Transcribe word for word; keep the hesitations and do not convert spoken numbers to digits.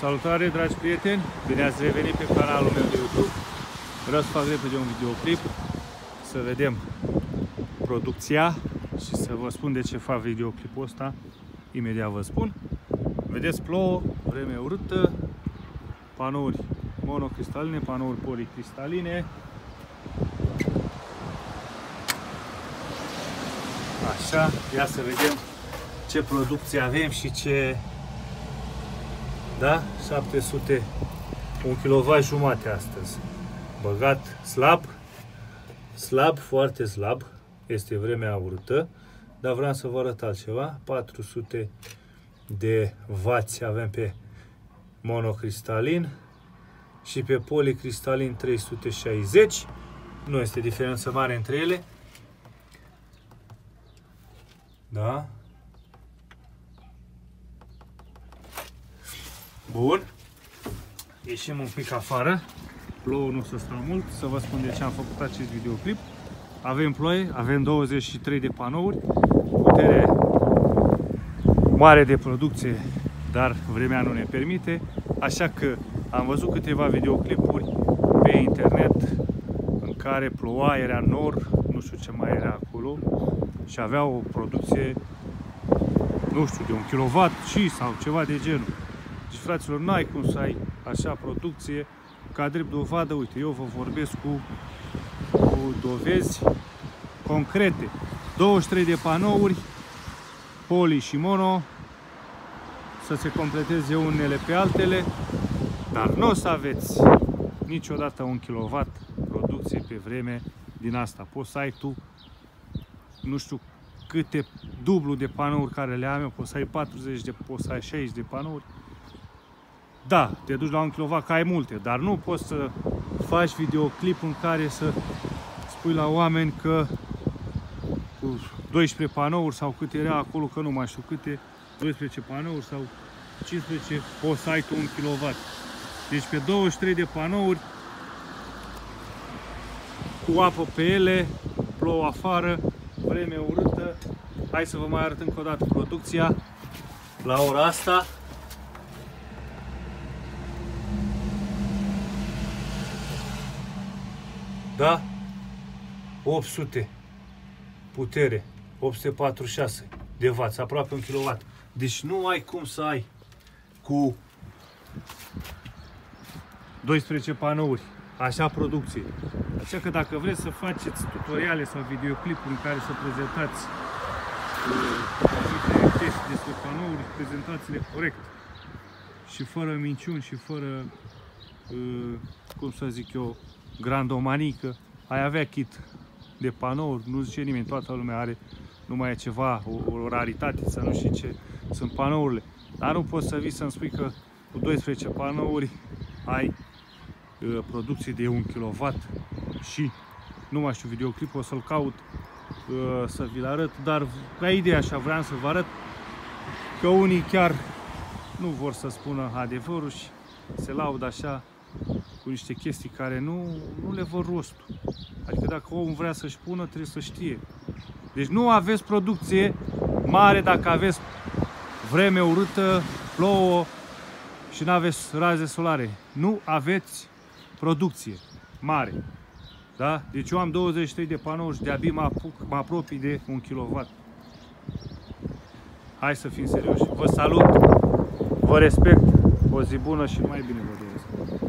Salutare, dragi prieteni! Bine ați revenit pe canalul meu de YouTube. Vreau să fac repede un videoclip, să vedem producția și să vă spun de ce fac videoclipul ăsta. Imediat vă spun. Vedeți, plouă, vreme urâtă, panouri monocristaline, panouri policristaline. Așa, ia să vedem ce producție avem și ce... Da? șapte sute, un kilowatt jumate astăzi. Băgat slab, slab, foarte slab. Este vremea urâtă, dar vreau să vă arăt altceva. patru sute de wați avem pe monocristalin și pe policristalin trei sute șaizeci. Nu este diferență mare între ele. Da? Bun. Ieșim un pic afară. Plouă, nu să stau mult. Să vă spun de ce am făcut acest videoclip. Avem ploaie, avem douăzeci și trei de panouri, putere mare de producție, dar vremea nu ne permite. Așa că am văzut câteva videoclipuri pe internet în care ploua, era nor, nu știu ce mai era acolo, și avea o producție, nu știu, de un kilowatt și sau ceva de genul. Deci, fraților, n-ai cum să ai așa producție. Ca drept dovadă, uite, eu vă vorbesc cu, cu dovezi concrete. douăzeci și trei de panouri, poli și mono, să se completeze unele pe altele, dar nu o să aveți niciodată un kilowatt producție pe vreme din asta. Poți să ai tu, nu știu câte dublu de panouri care le am eu, poți să ai patruzeci de, poți să ai șaizeci de panouri. Da, te duci la un kilowatt, că ai multe, dar nu poți să faci videoclip în care să spui la oameni că cu doisprezece panouri sau câte era acolo, că nu mai știu câte, doisprezece panouri sau cincisprezece, poți să ai tu un kilowatt. Deci pe douăzeci și trei de panouri, cu apă pe ele, plouă afară, vreme urâtă. Hai să vă mai arăt încă o dată producția la ora asta. Da? opt sute putere, opt sute patruzeci și șase de wați, aproape un kilowatt. Deci nu ai cum să ai cu doisprezece panouri așa producție. Așa că dacă vreți să faceți tutoriale sau videoclipuri în care să prezentați uh, chestii despre panouri, prezentați-le corect și fără minciuni și fără uh, cum să zic eu, grandomanică. Ai avea kit de panouri, nu zice nimeni, toată lumea are, nu mai e ceva, o, o raritate, să nu știi ce sunt panourile. Dar nu poți să vii să-mi spui că cu doisprezece panouri ai uh, producție de un kilowatt și nu mai știu videoclipul, o să-l caut uh, să vi-l arăt, dar ca idee așa vreau să vă arăt că unii chiar nu vor să spună adevărul și se laudă așa cu niște chestii care nu, nu le văd rostul. Adică dacă omul vrea să-și pună, trebuie să știe. Deci nu aveți producție mare dacă aveți vreme urâtă, plouă și nu aveți raze solare. Nu aveți producție mare. Da? Deci eu am douăzeci și trei de panouri și de-abia mă, apuc, mă apropii de un kilowatt. Hai să fim serioși. Vă salut, vă respect, o zi bună și mai bine vă doresc.